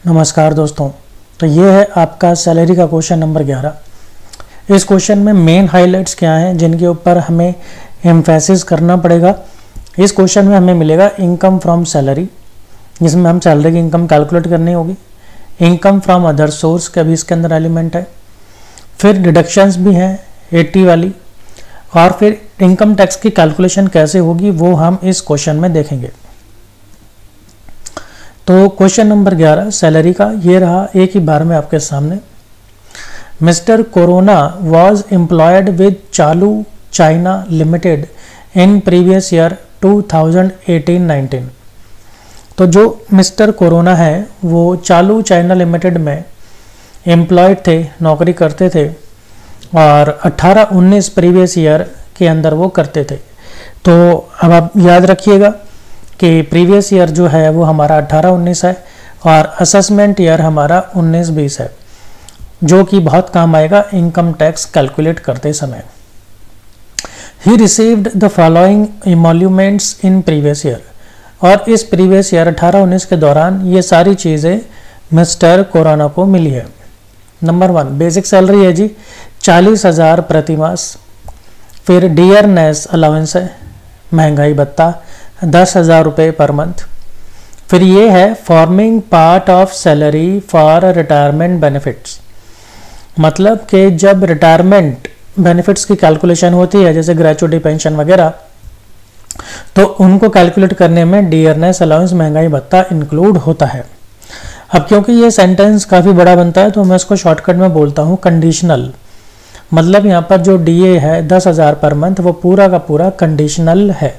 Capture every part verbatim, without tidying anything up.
नमस्कार दोस्तों। तो ये है आपका सैलरी का क्वेश्चन नंबर ग्यारह। इस क्वेश्चन में मेन हाइलाइट्स क्या हैं जिनके ऊपर हमें एम्फेसिस करना पड़ेगा। इस क्वेश्चन में हमें मिलेगा इनकम फ्रॉम सैलरी, जिसमें हम सैलरी की इनकम कैलकुलेट करनी होगी। इनकम फ्रॉम अदर सोर्स का भी इसके अंदर एलिमेंट है। फिर डिडक्शंस भी हैं अस्सी वाली, और फिर इनकम टैक्स की कैलकुलेशन कैसे होगी वो हम इस क्वेश्चन में देखेंगे। तो क्वेश्चन नंबर ग्यारह सैलरी का ये रहा एक ही बार में आपके सामने। Mr Corona was employed with Chalu China Limited in previous year two thousand eighteen nineteen. तो जो मिस्टर कोरोना है वो चालू चाइना लिमिटेड में एम्प्लॉयड थे, नौकरी करते थे, और अठारह उन्नीस प्रीवियस ईयर के अंदर वो करते थे। तो अब आप याद रखिएगा कि प्रीवियस ईयर जो है वो हमारा अठारह उन्नीस है और असेसमेंट ईयर हमारा उन्नीस बीस है, जो कि बहुत काम आएगा इनकम टैक्स कैलकुलेट करते समय। He received the following emoluments in previous year, और इस प्रीवियस ईयर अठारह उन्नीस के दौरान ये सारी चीज़ें मिस्टर कोरोना को मिली है। नंबर वन बेसिक सैलरी है जी चालीस हज़ार प्रति मास। फिर डियरनेस अलाउंस है, महंगाई भत्ता दस हज़ार रुपये पर मंथ। फिर ये है forming part of salary for retirement benefits, मतलब कि जब रिटायरमेंट बेनिफिट्स की कैलकुलेशन होती है जैसे ग्रेचुटी पेंशन वगैरह, तो उनको कैलकुलेट करने में डियरनेस अलाउंस महंगाई भत्ता इंक्लूड होता है। अब क्योंकि ये सेंटेंस काफ़ी बड़ा बनता है तो मैं इसको शॉर्टकट में बोलता हूँ कंडीशनल, मतलब यहाँ पर जो डीए है दस हज़ार पर मंथ वो पूरा का पूरा कंडीशनल है।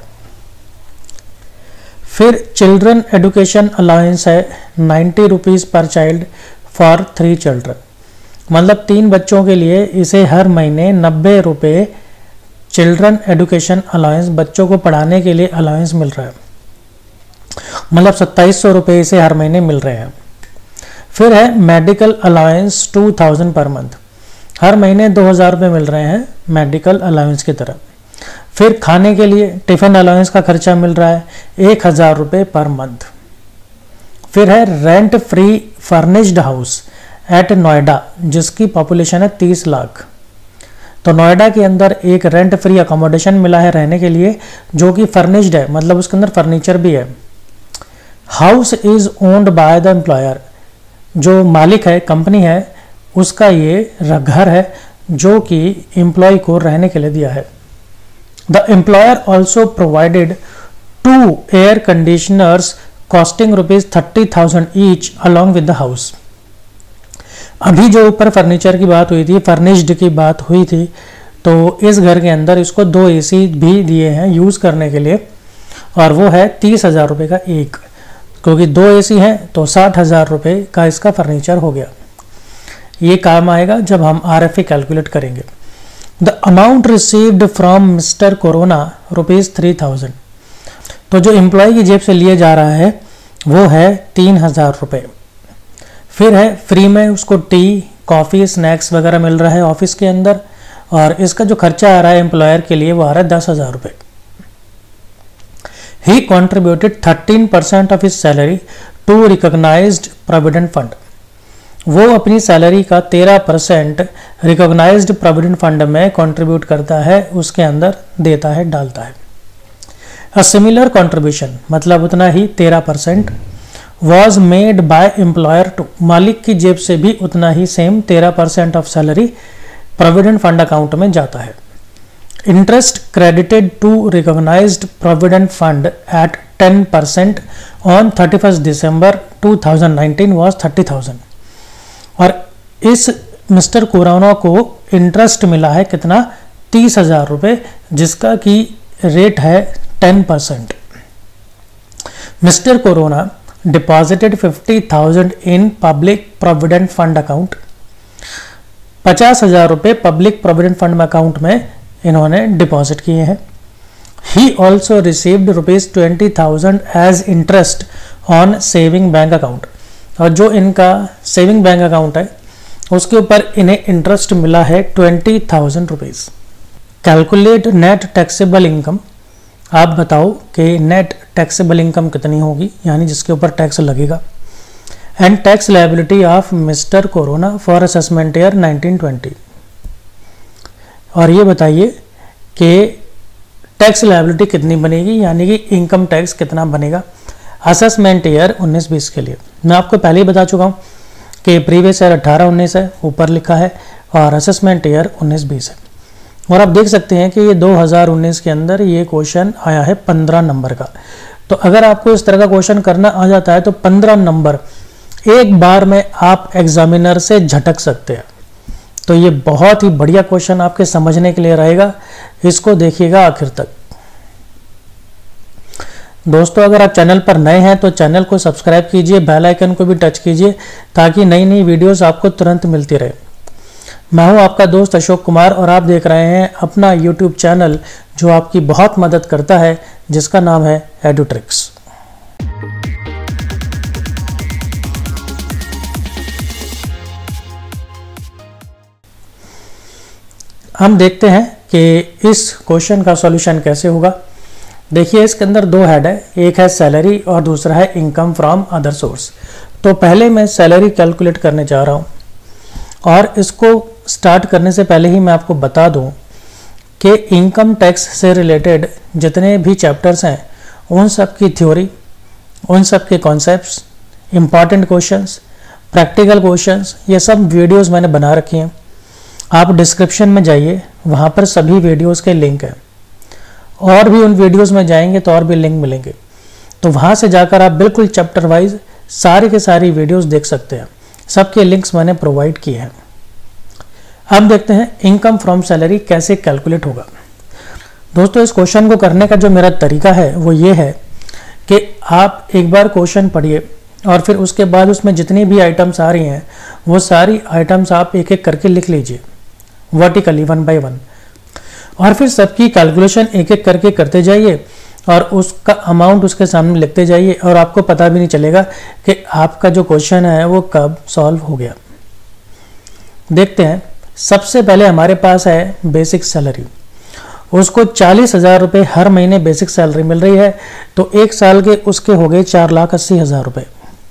फिर चिल्ड्रन एजुकेशन अलाउंस है ninety rupees per child for three children, मतलब तीन बच्चों के लिए इसे हर महीने नब्बे रुपये चिल्ड्रन एजुकेशन अलाउंस, बच्चों को पढ़ाने के लिए अलाउंस मिल रहा है, मतलब सत्ताईस सौ रुपये इसे हर महीने मिल रहे हैं। फिर है medical allowance two thousand per month, हर महीने दो हज़ार रुपये मिल रहे हैं मेडिकल अलाउंस की तरफ। फिर खाने के लिए टिफ़िन अलाउंस का खर्चा मिल रहा है एक हज़ार रुपये पर मंथ। फिर है rent free furnished house at Noida, जिसकी पॉपुलेशन है तीस लाख। तो नोएडा के अंदर एक रेंट फ्री अकोमोडेशन मिला है रहने के लिए, जो कि फर्निश्ड है, मतलब उसके अंदर फर्नीचर भी है। House is owned by the employer, जो मालिक है कंपनी है उसका ये घर है जो कि एम्प्लॉय को रहने के लिए दिया है। The employer also provided two air conditioners costing rupees thirty thousand each along with the house। अभी जो ऊपर फर्नीचर की बात हुई थी, फर्निश्ड की बात हुई थी, तो इस घर के अंदर इसको दो एसी भी दिए हैं यूज़ करने के लिए, और वो है तीस हज़ार रुपये का एक, क्योंकि दो एसी हैं तो साठ हज़ार रुपये का इसका फर्नीचर हो गया। ये काम आएगा जब हम आर एफ ए कैलकुलेट करेंगे। The amount received from Mr Corona rupees three thousand, तो जो एम्प्लॉय की जेब से लिए जा रहा है वो है तीन हज़ार रुपये। फिर है फ्री में उसको टी कॉफ़ी स्नैक्स वगैरह मिल रहा है ऑफिस के अंदर, और इसका जो खर्चा आ रहा है एम्प्लॉयर के लिए वो आ रहा है दस हज़ार रुपये। He contributed thirteen percent of his salary to recognised provident fund, वो अपनी सैलरी का तेरह परसेंट रिकॉग्नाइज्ड प्रोविडेंट फंड में कंट्रीब्यूट करता है, उसके अंदर देता है, डालता है। अ सिमिलर कंट्रीब्यूशन, मतलब उतना ही तेरह percent was made by employer too, मालिक की जेब से भी उतना ही सेम तेरह percent of salary provident fund account में जाता है। Interest credited to recognised provident fund at ten percent on thirty first December two thousand nineteen was thirty thousand, और इस मिस्टर कोरोना को इंटरेस्ट मिला है कितना, तीस हज़ार रुपये, जिसका कि रेट है ten percent. Mr Corona deposited fifty thousand in public provident fund account, पचास हज़ार रुपये पब्लिक प्रोविडेंट फंड में अकाउंट में इन्होंने डिपॉजिट किए हैं। He also received rupees twenty thousand as interest on saving bank account, और जो इनका सेविंग बैंक अकाउंट है उसके ऊपर इन्हें इंटरेस्ट मिला है twenty thousand rupees. Calculate net taxable income, आप बताओ कि नेट टैक्सेबल इनकम कितनी होगी, यानी जिसके ऊपर टैक्स लगेगा। And tax liability of Mr Corona for assessment year nineteen twenty. और ये बताइए कि टैक्स लायबिलिटी कितनी बनेगी, यानी कि इनकम टैक्स कितना बनेगा असेसमेंट ईयर उन्नीस बीस के लिए। मैं आपको पहले ही बता चुका हूँ कि प्रीवियस ईयर अठारह उन्नीस है, ऊपर लिखा है, और असेसमेंट ईयर उन्नीस बीस है। और आप देख सकते हैं कि ये दो हज़ार उन्नीस के अंदर ये क्वेश्चन आया है पंद्रह नंबर का। तो अगर आपको इस तरह का क्वेश्चन करना आ जाता है तो पंद्रह नंबर एक बार में आप एग्जामिनर से झटक सकते हैं। तो ये बहुत ही बढ़िया क्वेश्चन आपके समझने के लिए रहेगा, इसको देखिएगा आखिर तक। दोस्तों, अगर आप चैनल पर नए हैं तो चैनल को सब्सक्राइब कीजिए, बेल आइकन को भी टच कीजिए ताकि नई नई वीडियोस आपको तुरंत मिलती रहे। मैं हूं आपका दोस्त अशोक कुमार और आप देख रहे हैं अपना यूट्यूब चैनल जो आपकी बहुत मदद करता है, जिसका नाम है एडुट्रिक्स। हम देखते हैं कि इस क्वेश्चन का सॉल्यूशन कैसे होगा। देखिए, इसके अंदर दो हेड है, एक है सैलरी और दूसरा है इनकम फ्रॉम अदर सोर्स। तो पहले मैं सैलरी कैलकुलेट करने जा रहा हूँ, और इसको स्टार्ट करने से पहले ही मैं आपको बता दूं कि इनकम टैक्स से रिलेटेड जितने भी चैप्टर्स हैं उन सब की थ्योरी, उन सब के concepts, important questions, practical questions, ये सब वीडियोस मैंने बना रखी हैं। आप डिस्क्रिप्शन में जाइए, वहाँ पर सभी वीडियोस के लिंक हैं, और भी उन वीडियोस में जाएंगे तो और भी लिंक मिलेंगे। तो वहाँ से जाकर आप बिल्कुल चैप्टर वाइज सारी के सारी वीडियोस देख सकते हैं, सबके लिंक्स मैंने प्रोवाइड किए हैं। अब देखते हैं इनकम फ्रॉम सैलरी कैसे कैलकुलेट होगा। दोस्तों, इस क्वेश्चन को करने का जो मेरा तरीका है वो ये है कि आप एक बार क्वेश्चन पढ़िए और फिर उसके बाद उसमें जितनी भी आइटम्स आ रही हैं वो सारी आइटम्स आप एक एक करके लिख लीजिए वर्टिकली, वन बाय वन, और फिर सबकी कैलकुलेशन एक एक करके करते जाइए और उसका अमाउंट उसके सामने लिखते जाइए, और आपको पता भी नहीं चलेगा कि आपका जो क्वेश्चन है वो कब सॉल्व हो गया। देखते हैं, सबसे पहले हमारे पास है बेसिक सैलरी। उसको चालीस हजार रुपये हर महीने बेसिक सैलरी मिल रही है, तो एक साल के उसके हो गए चार लाख अस्सी हजार रुपये।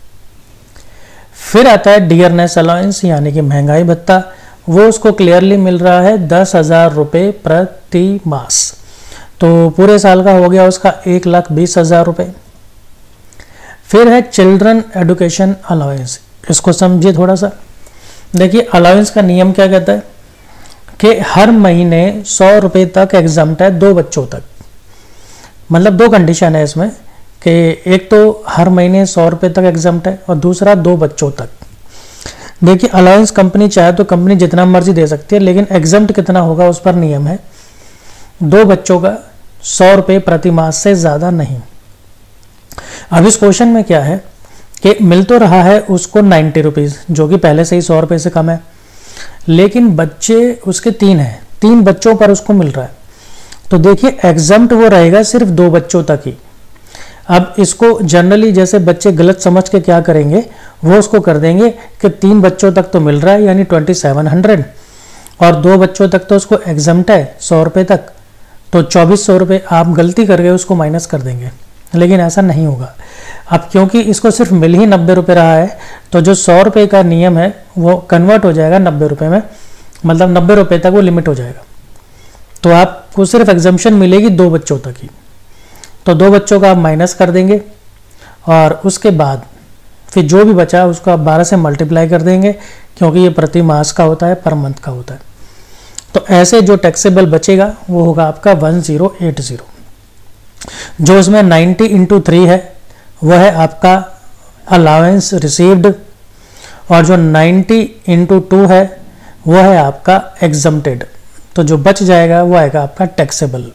फिर आता है डियरनेस अलाउंस, यानी कि महंगाई भत्ता, वो उसको क्लियरली मिल रहा है दस हजार रुपये प्रति मास, तो पूरे साल का हो गया उसका एक लाख बीस हजार रुपये। फिर है चिल्ड्रन एजुकेशन अलाउंस, इसको समझिए थोड़ा सा। देखिए, अलाउंस का नियम क्या कहता है कि हर महीने सौ रुपये तक एग्जाम्प्ट है दो बच्चों तक। मतलब दो कंडीशन है इसमें कि एक तो हर महीने सौ रुपये तक एग्जाम्प्ट है और दूसरा दो बच्चों तक। देखिए, अलाउंस कंपनी चाहे तो कंपनी जितना मर्जी दे सकती है, लेकिन एग्जाम्प्ट कितना होगा उस पर नियम है। दो बच्चों का सौ रुपये प्रति मास से ज़्यादा नहीं। अब इस क्वेश्चन में क्या है कि मिल तो रहा है उसको नाइन्टी रुपीज़, जो कि पहले से ही सौ रुपये से कम है, लेकिन बच्चे उसके तीन हैं, तीन बच्चों पर उसको मिल रहा है। तो देखिए, एग्जाम्प्ट वो रहेगा सिर्फ दो बच्चों तक ही। अब इसको जनरली जैसे बच्चे गलत समझ के क्या करेंगे, वो उसको कर देंगे कि तीन बच्चों तक तो मिल रहा है यानी ट्वेंटी सेवन हंड्रेड, और दो बच्चों तक तो उसको एग्जाम्प्ट है सौ रुपये तक, तो चौबीस सौ रुपये आप गलती करके उसको माइनस कर देंगे। लेकिन ऐसा नहीं होगा। अब क्योंकि इसको सिर्फ मिल ही नब्बे रुपये रहा है, तो जो सौ रुपये का नियम है वो कन्वर्ट हो जाएगा नब्बे रुपये में, मतलब नब्बे रुपये तक वो लिमिट हो जाएगा। तो आपको सिर्फ एग्जाम्पशन मिलेगी दो बच्चों तक ही, तो दो बच्चों का आप माइनस कर देंगे, और उसके बाद फिर जो भी बचा उसको आप बारह से मल्टीप्लाई कर देंगे, क्योंकि ये प्रति मास का होता है, पर मंथ का होता है। तो ऐसे जो टैक्सेबल बचेगा वो होगा आपका वन ज़ीरो एट ज़ीरो। जो इसमें नाइन्टी इंटू थ्री है वह है आपका अलाउंस रिसीव्ड, और जो नाइन्टी इंटू टू है वह है आपका एग्जम्प्टेड। तो जो बच जाएगा वो आएगा आपका टैक्सेबल।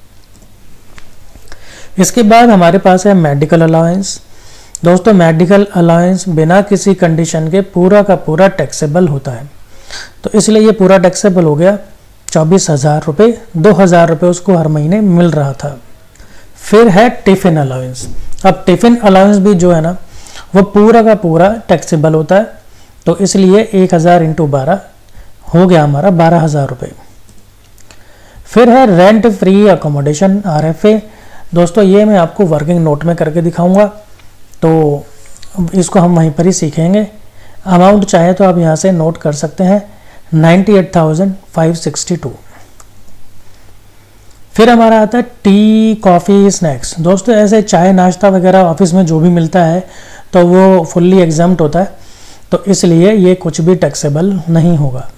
इसके बाद हमारे पास है मेडिकल अलाउंस। दोस्तों, मेडिकल अलाउंस बिना किसी कंडीशन के पूरा का पूरा टैक्सेबल होता है, तो इसलिए ये पूरा टैक्सेबल हो गया चौबीस हजार रुपये, दो हजार रुपये उसको हर महीने मिल रहा था। फिर है टिफिन अलाउंस। अब टिफिन अलाउंस भी जो है ना वो पूरा का पूरा टैक्सेबल होता है, तो इसलिए एक हज़ार इंटू बारह हो गया हमारा बारह हज़ार रुपये। फिर है rent free accommodation R F A. दोस्तों, ये मैं आपको वर्किंग नोट में करके दिखाऊंगा। तो इसको हम वहीं पर ही सीखेंगे। अमाउंट चाहे तो आप यहाँ से नोट कर सकते हैं ninety eight thousand five sixty two. फिर हमारा आता है टी, कॉफ़ी, स्नैक्स। दोस्तों ऐसे चाय नाश्ता वगैरह ऑफिस में जो भी मिलता है तो वो फुल्ली एग्जाम्प्ट होता है, तो इसलिए ये कुछ भी टैक्सेबल नहीं होगा।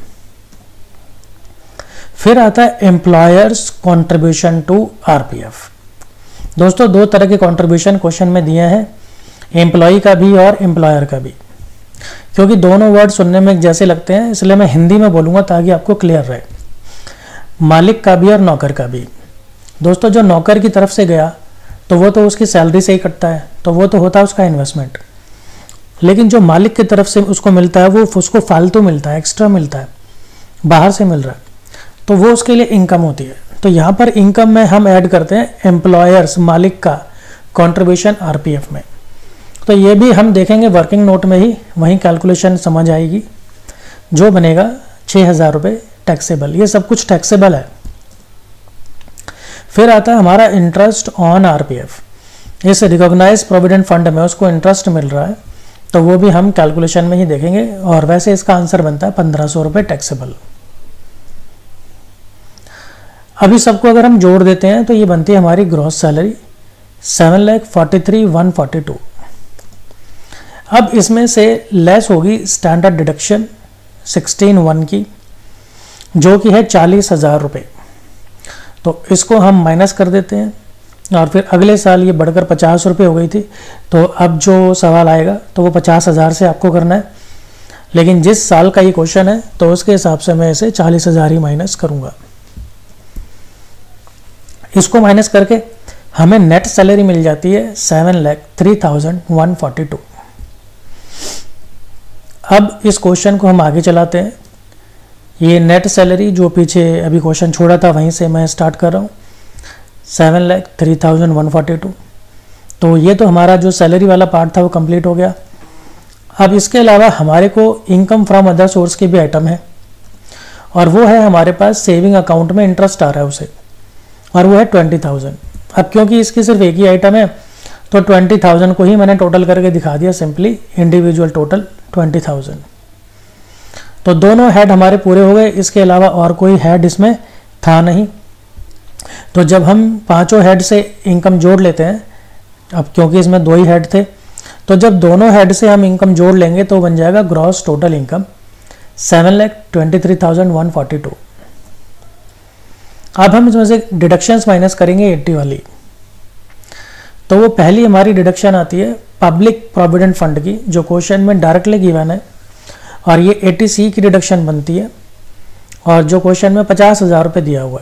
फिर आता है एम्प्लॉयर्स कंट्रीब्यूशन टू आरपीएफ। दोस्तों दो तरह के कंट्रीब्यूशन क्वेश्चन में दिए हैं, एम्प्लॉय का भी और एम्प्लॉयर का भी। क्योंकि दोनों वर्ड सुनने में जैसे लगते हैं इसलिए मैं हिंदी में बोलूँगा ताकि आपको क्लियर रहे। मालिक का भी और नौकर का भी। दोस्तों जो नौकर की तरफ से गया तो वो तो उसकी सैलरी से ही कटता है, तो वो तो होता है उसका इन्वेस्टमेंट। लेकिन जो मालिक की तरफ से उसको मिलता है वो उसको फालतू मिलता है, एक्स्ट्रा मिलता है, बाहर से मिल रहा है, तो वो उसके लिए इनकम होती है। तो यहाँ पर इनकम में हम ऐड करते हैं एम्प्लॉयर्स, मालिक का कंट्रीब्यूशन आरपीएफ में। तो ये भी हम देखेंगे वर्किंग नोट में ही, वहीं कैलकुलेशन समझ आएगी। जो बनेगा छः हज़ार रुपये टैक्सेबल, ये सब कुछ टैक्सेबल है। फिर आता है हमारा इंटरेस्ट ऑन आरपीएफ। इस रिकॉग्नाइज प्रोविडेंट फंड में उसको इंटरेस्ट मिल रहा है, तो वो भी हम कैलकुलेशन में ही देखेंगे। और वैसे इसका आंसर बनता है पंद्रह सौ रुपये टैक्सेबल। अभी सबको अगर हम जोड़ देते हैं तो ये बनती है हमारी gross salary seven lakh forty three one forty two. अब इसमें से लेस होगी स्टैंडर्ड डिडक्शन सिक्सटीन वन की, जो कि है चालीस हज़ार रुपये। तो इसको हम माइनस कर देते हैं और फिर अगले साल ये बढ़कर पचास रुपये हो गई थी। तो अब जो सवाल आएगा तो वो पचास हज़ार से आपको करना है, लेकिन जिस साल का ये क्वेश्चन है तो उसके हिसाब से मैं इसे चालीस हज़ार ही माइनस करूँगा। इसको माइनस करके हमें नेट सैलरी मिल जाती है seven lakh three thousand one forty two. अब इस क्वेश्चन को हम आगे चलाते हैं। ये नेट सैलरी जो पीछे अभी क्वेश्चन छोड़ा था वहीं से मैं स्टार्ट कर रहा हूँ, seven lakh three thousand one forty two. तो ये तो हमारा जो सैलरी वाला पार्ट था वो कंप्लीट हो गया। अब इसके अलावा हमारे को इनकम फ्रॉम अदर सोर्स के भी आइटम है, और वो है हमारे पास सेविंग अकाउंट में इंटरेस्ट आ रहा है उसे, और वो है ट्वेंटी थाउजेंड। अब क्योंकि इसकी सिर्फ एक ही आइटम है तो ट्वेंटी थाउजेंड को ही मैंने टोटल करके दिखा दिया, simply individual total twenty thousand. तो दोनों हेड हमारे पूरे हो गए, इसके अलावा और कोई हेड इसमें था नहीं। तो जब हम पांचों हेड से इनकम जोड़ लेते हैं, अब क्योंकि इसमें दो ही हेड थे, तो जब दोनों हेड से हम इनकम जोड़ लेंगे तो बन जाएगा gross total income seven lakh twenty three thousand one forty two. अब हम इसमें से डिडक्शंस माइनस करेंगे एट्टी वाली। तो वो पहली हमारी डिडक्शन आती है पब्लिक प्रोविडेंट फंड की, जो क्वेश्चन में डायरेक्टली गिवन है, और ये एटी सी की डिडक्शन बनती है, और जो क्वेश्चन में पचास हज़ार रुपये दिया हुआ है।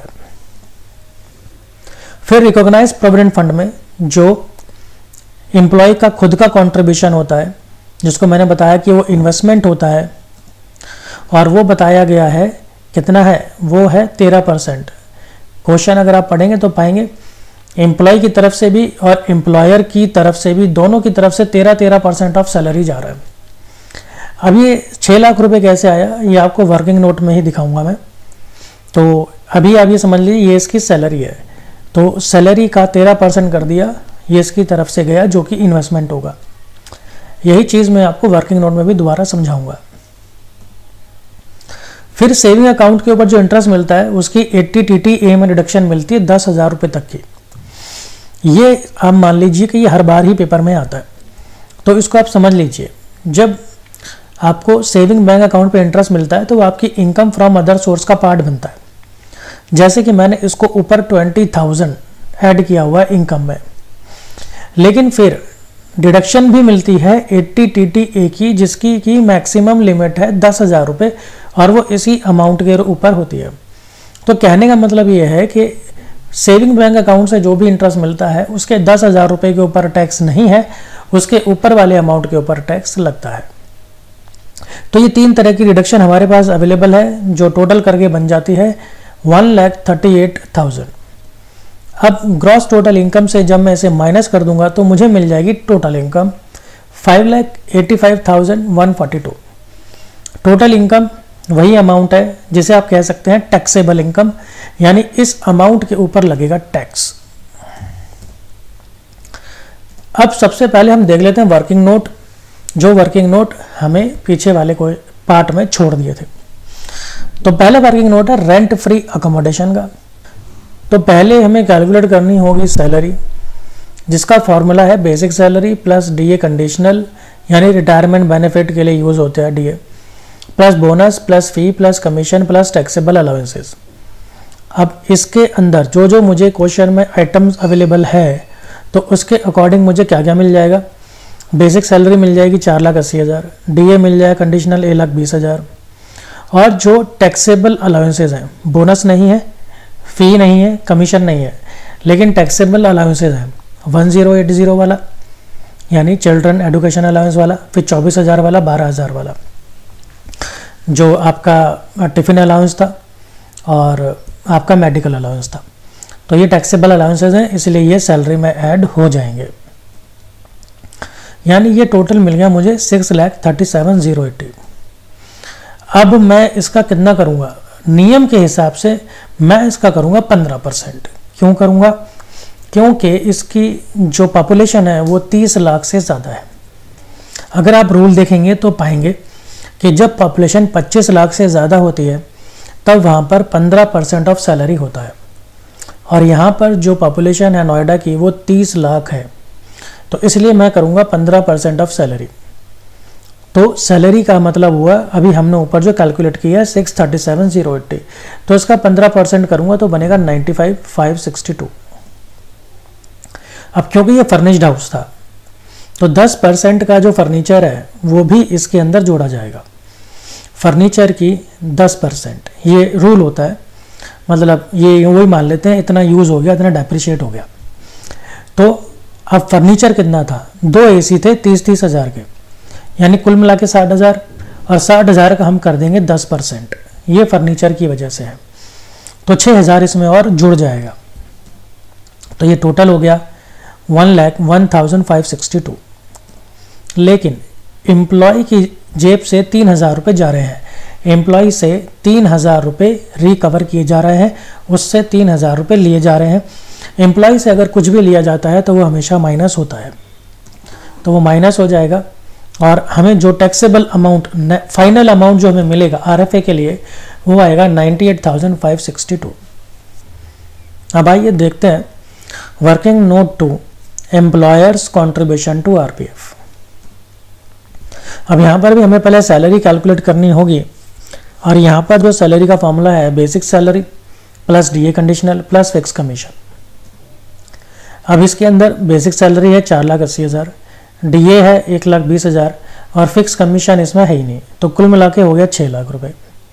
फिर रिकॉग्नाइज प्रोविडेंट फंड में जो एम्प्लॉय का खुद का कंट्रीब्यूशन होता है, जिसको मैंने बताया कि वो इन्वेस्टमेंट होता है, और वो बताया गया है कितना है, वो है तेरह परसेंट। क्वेश्चन अगर आप पढ़ेंगे तो पाएंगे एम्प्लॉय की तरफ से भी और एम्प्लॉयर की तरफ से भी, दोनों की तरफ से तेरह तेरह परसेंट ऑफ सैलरी जा रहा है। अब ये छः लाख रुपए कैसे आया ये आपको वर्किंग नोट में ही दिखाऊंगा मैं। तो अभी आप ये समझ लीजिए ये इसकी सैलरी है, तो सैलरी का तेरह परसेंट कर दिया, ये इसकी तरफ से गया जो कि इन्वेस्टमेंट होगा। यही चीज़ मैं आपको वर्किंग नोट में भी दोबारा समझाऊंगा। फिर सेविंग अकाउंट के ऊपर जो इंटरेस्ट मिलता है उसकी एट्टी टी टी ए में रिडक्शन मिलती है दस हज़ार रुपये तक की। ये आप मान लीजिए कि ये हर बार ही पेपर में आता है, तो इसको आप समझ लीजिए। जब आपको सेविंग बैंक अकाउंट पे इंटरेस्ट मिलता है तो वो आपकी इनकम फ्रॉम अदर सोर्स का पार्ट बनता है। जैसे कि मैंने इसको ऊपर ट्वेंटी थाउजेंड ऐड किया हुआ है इनकम में, लेकिन फिर डिडक्शन भी मिलती है एट्टी टी टी ए की, जिसकी की मैक्सिमम लिमिट है दस हज़ार रुपये, और वो इसी अमाउंट के ऊपर होती है। तो कहने का मतलब ये है कि सेविंग बैंक अकाउंट से जो भी इंटरेस्ट मिलता है उसके दस हज़ार रुपये के ऊपर टैक्स नहीं है, उसके ऊपर वाले अमाउंट के ऊपर टैक्स लगता है। तो ये तीन तरह की रिडक्शन हमारे पास अवेलेबल है, जो टोटल करके बन जाती है one lakh thirty eight thousand. अब ग्रॉस टोटल इनकम से जब मैं इसे माइनस कर दूंगा तो मुझे मिल जाएगी total income five lakh eighty five thousand one forty two. Total income वही अमाउंट है जिसे आप कह सकते हैं टैक्सेबल इनकम, यानी इस अमाउंट के ऊपर लगेगा टैक्स। अब सबसे पहले हम देख लेते हैं वर्किंग नोट। जो वर्किंग नोट हमें पीछे वाले कोई पार्ट में छोड़ दिए थे। तो पहला वर्किंग नोट है रेंट फ्री अकोमोडेशन का। तो पहले हमें कैलकुलेट करनी होगी सैलरी, जिसका फॉर्मूला है basic salary plus DA conditional, यानी रिटायरमेंट बेनिफिट के लिए यूज़ होता है DA, plus bonus plus fee plus commission plus taxable allowances. अब इसके अंदर जो जो मुझे क्वेश्चन में आइटम्स अवेलेबल है तो उसके अकॉर्डिंग मुझे क्या क्या मिल जाएगा। बेसिक सैलरी मिल जाएगी चार लाख अस्सी हज़ार, डीए मिल जाएगा कंडीशनल एक लाख बीस हज़ार, और जो टैक्सेबल अलाउंसेज हैं, बोनस नहीं है, फ़ी नहीं है, कमीशन नहीं है, लेकिन टैक्सेबल अलाउंसेज हैं वन ज़ीरो एट ज़ीरो वाला, यानी चिल्ड्रन एजुकेशन अलाउंस वाला, फिर चौबीस हज़ार वाला, बारह हज़ार वाला जो आपका टिफ़िन अलाउंस था और आपका मेडिकल अलाउंस था। तो ये टैक्सेबल अलाउंसेज हैं, इसलिए ये सैलरी में ऐड हो जाएंगे। यानी ये टोटल मिल गया मुझे six lakh thirty seven zero eighty. अब मैं इसका कितना करूँगा, नियम के हिसाब से मैं इसका करूँगा पंद्रह परसेंट। क्यों करूँगा, क्योंकि इसकी जो पॉपुलेशन है वो तीस लाख से ज़्यादा है। अगर आप रूल देखेंगे तो पाएंगे कि जब पॉपुलेशन पच्चीस लाख से ज़्यादा होती है तब वहाँ पर पंद्रह परसेंट ऑफ सैलरी होता है, और यहाँ पर जो पॉपुलेशन है नोएडा की वो तीस लाख है, तो इसलिए मैं करूँगा पंद्रह परसेंट ऑफ सैलरी। तो सैलरी का मतलब हुआ, अभी हमने ऊपर जो कैलकुलेट किया है six thirty seven zero eighty, तो इसका पंद्रह परसेंट करूँगा तो बनेगा ninety five five sixty two. अब क्योंकि ये फर्निश्ड हाउस था तो दस परसेंट का जो फर्नीचर है वो भी इसके अंदर जोड़ा जाएगा। फर्नीचर की दस परसेंट ये रूल होता है, मतलब ये वही मान लेते हैं इतना यूज़ हो गया, इतना डेप्रिशिएट हो गया। तो अब फर्नीचर कितना था, दो एसी थे तीस तीस हज़ार के, यानी कुल मिला के साठ हज़ार, और साठ हज़ार का हम कर देंगे दस परसेंट, ये फर्नीचर की वजह से है, तो छः हज़ार इसमें और जुड़ जाएगा। तो ये टोटल हो गया one lakh one thousand five sixty two. लेकिन एम्प्लॉय की जेब से तीन हज़ार रुपये जा रहे हैं, एम्प्लॉय से तीन हज़ार रुपये रिकवर किए जा रहे हैं, उससे तीन हज़ार रुपये लिए जा रहे हैं। एम्प्लॉय से अगर कुछ भी लिया जाता है तो वो हमेशा माइनस होता है, तो वो माइनस हो जाएगा, और हमें जो टैक्सेबल अमाउंट फाइनल अमाउंट जो हमें मिलेगा आरएफए के लिए वो आएगा ninety eight thousand five sixty two. अब आइए देखते हैं working note two employer's contribution to RPF. अब यहाँ पर भी हमें पहले सैलरी कैलकुलेट करनी होगी, और यहाँ पर जो सैलरी का फॉर्मूला है basic salary plus DA conditional plus fix commission. अब इसके अंदर बेसिक सैलरी है चार लाख अस्सी हज़ार, डीए है एक लाख बीस हज़ार, और फिक्स कमीशन इसमें है ही नहीं, तो कुल मिला के हो गया छः लाख रुपए।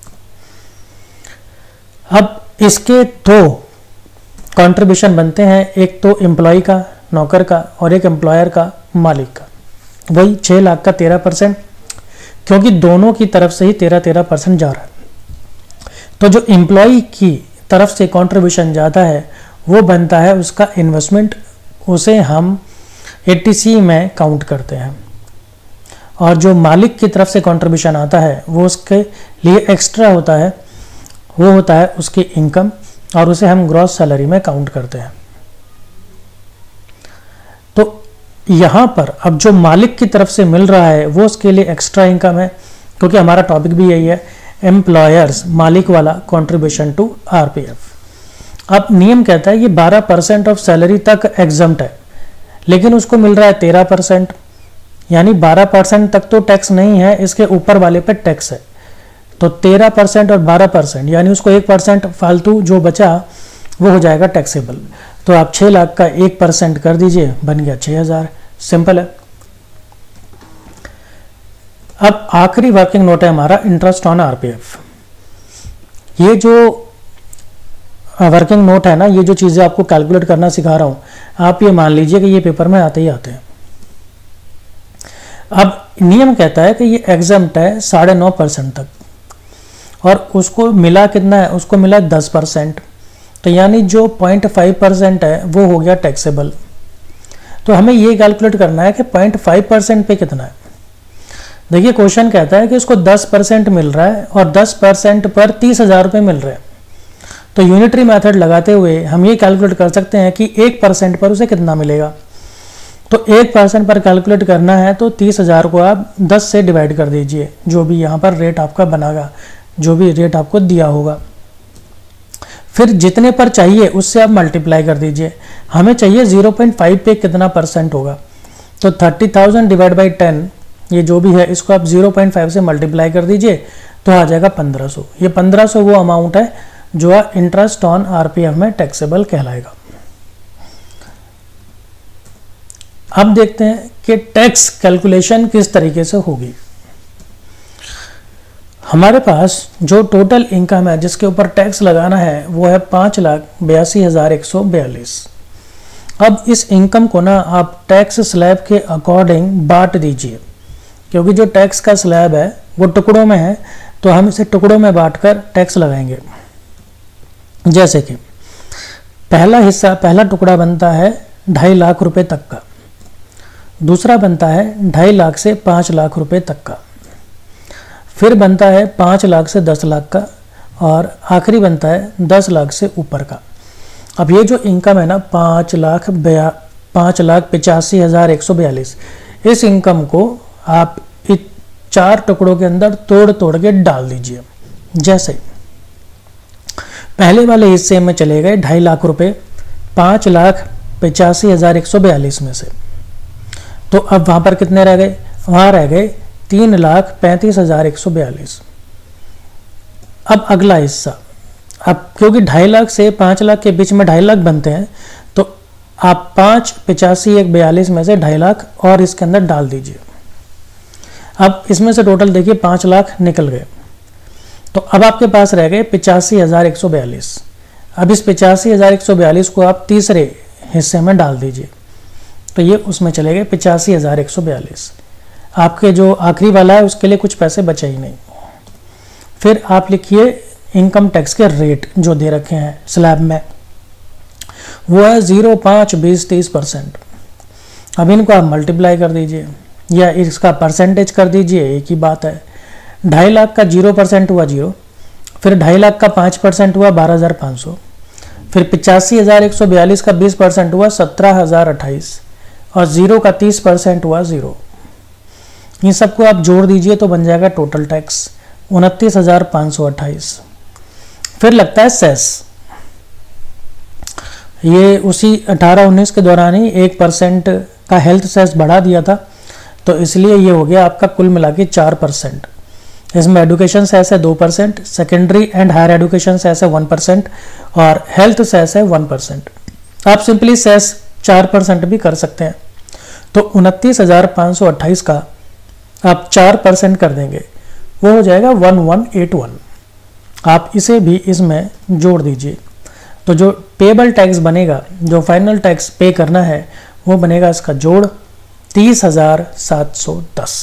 अब इसके दो कंट्रीब्यूशन बनते हैं, एक तो एम्प्लॉय का नौकर का और एक एम्प्लॉयर का मालिक का, वही छः लाख का तेरह परसेंट, क्योंकि दोनों की तरफ से ही तेरह तेरह परसेंट जा रहा है। तो जो एम्प्लॉय की तरफ से कंट्रीब्यूशन जाता है वो बनता है उसका इन्वेस्टमेंट, उसे हम एटीसी में काउंट करते हैं, और जो मालिक की तरफ से कंट्रीब्यूशन आता है वो उसके लिए एक्स्ट्रा होता है, वो होता है उसकी इनकम, और उसे हम ग्रॉस सैलरी में काउंट करते हैं। तो यहाँ पर अब जो मालिक की तरफ से मिल रहा है वो उसके लिए एक्स्ट्रा इनकम है, क्योंकि हमारा टॉपिक भी यही है, एम्प्लॉयर्स मालिक वाला कंट्रीब्यूशन टू आरपीएफ। अब नियम कहता है ये बारह परसेंट ऑफ सैलरी तक एग्जम्प्ट है, लेकिन उसको मिल रहा है तेरह परसेंट, यानी बारह परसेंट तक तो टैक्स नहीं है, इसके ऊपर वाले पे टैक्स है। तो तेरह परसेंट और बारह परसेंट यानी उसको एक परसेंट फालतू जो बचा वो हो जाएगा टैक्सेबल। तो आप छः लाख का एक परसेंट कर दीजिए, बन गया छः हज़ार, सिंपल है। अब आखिरी वर्किंग नोट है हमारा इंटरेस्ट ऑन आरपीएफ। ये जो वर्किंग नोट है ना, ये जो चीज़ें आपको कैलकुलेट करना सिखा रहा हूँ, आप ये मान लीजिए कि ये पेपर में आते ही आते हैं। अब नियम कहता है कि ये एग्जम्प्ट है साढ़े नौ परसेंट तक, और उसको मिला कितना है, उसको मिला दस परसेंट, तो यानी जो पॉइंट फाइव परसेंट है वो हो गया टैक्सेबल। तो हमें ये कैलकुलेट करना है कि पॉइंट फाइव परसेंट पे कितना है। देखिए क्वेश्चन कहता है कि उसको दस परसेंट मिल रहा है और दस परसेंट पर तीस हज़ार रुपये मिल रहे हैं, तो यूनिटरी मेथड लगाते हुए हम ये कैलकुलेट कर सकते हैं कि एक परसेंट पर उसे कितना मिलेगा। तो एक परसेंट पर कैलकुलेट करना है तो तीस हज़ार को आप दस से डिवाइड कर दीजिए, जो भी यहाँ पर रेट आपका बनागा, जो भी रेट आपको दिया होगा। फिर जितने पर चाहिए उससे आप मल्टीप्लाई कर दीजिए। हमें चाहिए ज़ीरो पॉइंट फाइव पे कितना परसेंट होगा, तो thirty thousand divide by ten, ये जो भी है इसको आप ज़ीरो पॉइंट फाइव से मल्टीप्लाई कर दीजिए तो आ जाएगा पंद्रह सौ। ये पंद्रह सौ वो अमाउंट है जो इंटरेस्ट ऑन आरपीएफ में टैक्सेबल कहलाएगा। अब देखते हैं कि टैक्स कैलकुलेशन किस तरीके से होगी। हमारे पास जो टोटल इनकम है जिसके ऊपर टैक्स लगाना है वो है पाँच लाख बयासी हज़ार एक सौ बयालीस। अब इस इनकम को ना आप टैक्स स्लैब के अकॉर्डिंग बांट दीजिए, क्योंकि जो टैक्स का स्लैब है वो टुकड़ों में है, तो हम इसे टुकड़ों में बांटकर टैक्स लगाएंगे। जैसे कि पहला हिस्सा, पहला टुकड़ा बनता है ढाई लाख रुपए तक का, दूसरा बनता है ढाई लाख से पाँच लाख रुपए तक का, फिर बनता है पाँच लाख से दस लाख का, और आखिरी बनता है दस लाख से ऊपर का। अब ये जो इनकम है ना पाँच लाख बया पाँच लाख पचासी हज़ार एक सौ बयालीस, इस इनकम को आप इस चार टुकड़ों के अंदर तोड़ तोड़ के डाल दीजिए। जैसे पहले वाले हिस्से में चले गए ढाई लाख रुपए पाँच लाख पचासी हज़ार एक सौ बयालीस में से, तो अब वहाँ पर कितने रह गए, वहाँ रह गए तीन लाख पैंतीस हज़ार एक सौ बयालीस। अब अगला हिस्सा, अब क्योंकि ढाई लाख से पाँच लाख के बीच में ढाई लाख बनते हैं, तो आप पाँच पिचासी एक बयालीस में से ढाई लाख और इसके अंदर डाल दीजिए। अब इसमें से टोटल देखिए पाँच लाख निकल गए, तो अब आपके पास रह गए पिचासी हज़ार एक सौ बयालीस। अब इस पिचासी हज़ार एक सौ बयालीस को आप तीसरे हिस्से में डाल दीजिए, तो ये उसमें चले गए पिचासी हज़ार एक सौ बयालीस। आपके जो आखिरी वाला है उसके लिए कुछ पैसे बचे ही नहीं। फिर आप लिखिए इनकम टैक्स के रेट जो दे रखे हैं स्लैब में, वो है ज़ीरो पाँच बीस तीस परसेंट। अब इनको आप मल्टीप्लाई कर दीजिए या इसका परसेंटेज कर दीजिए, एक ही बात है। ढाई लाख का जीरो परसेंट हुआ जीरो, फिर ढाई लाख का पाँच परसेंट हुआ बारह हज़ार पाँच सौ, फिर पिचासी हज़ार एक सौ बयालीस का बीस परसेंट हुआ सत्रह हज़ार अट्ठाईस, और ज़ीरो का तीस परसेंट हुआ ज़ीरो। इन सबको आप जोड़ दीजिए तो बन जाएगा टोटल टैक्स उनतीस हज़ार पाँच सौ अट्ठाईस। फिर लगता है सेस, ये उसी अठारह उन्नीस के दौरान ही एक परसेंट का हेल्थ सेस बढ़ा दिया था, तो इसलिए ये हो गया आपका कुल मिला के चार परसेंट। इसमें एडुकेशन सेस है दो percent, secondary and higher education cess है वन परसेंट, और हेल्थ सेस है वन परसेंट। आप सिंपली सेस चार परसेंट भी कर सकते हैं। तो उनतीस हज़ार पाँच सौ अट्ठाईस का आप चार परसेंट कर देंगे, वो हो जाएगा वन वन एट वन। आप इसे भी इसमें जोड़ दीजिए, तो जो पेबल टैक्स बनेगा, जो फाइनल टैक्स पे करना है, वो बनेगा इसका जोड़ तीस हज़ार सात सौ दस।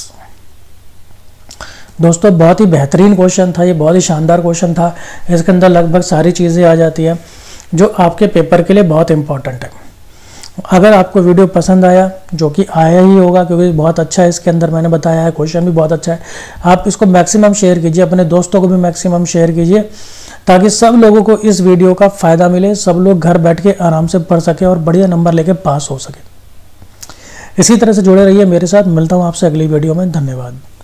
दोस्तों बहुत ही बेहतरीन क्वेश्चन था ये, बहुत ही शानदार क्वेश्चन था। इसके अंदर लगभग सारी चीज़ें आ जाती हैं जो आपके पेपर के लिए बहुत इंपॉर्टेंट है। अगर आपको वीडियो पसंद आया, जो कि आया ही होगा क्योंकि बहुत अच्छा है, इसके अंदर मैंने बताया है, क्वेश्चन भी बहुत अच्छा है, आप इसको मैक्सिमम शेयर कीजिए, अपने दोस्तों को भी मैक्सिमम शेयर कीजिए, ताकि सब लोगों को इस वीडियो का फ़ायदा मिले, सब लोग घर बैठ के आराम से पढ़ सके और बढ़िया नंबर लेके पास हो सके। इसी तरह से जुड़े रहिए मेरे साथ। मिलता हूँ आपसे अगली वीडियो में। धन्यवाद।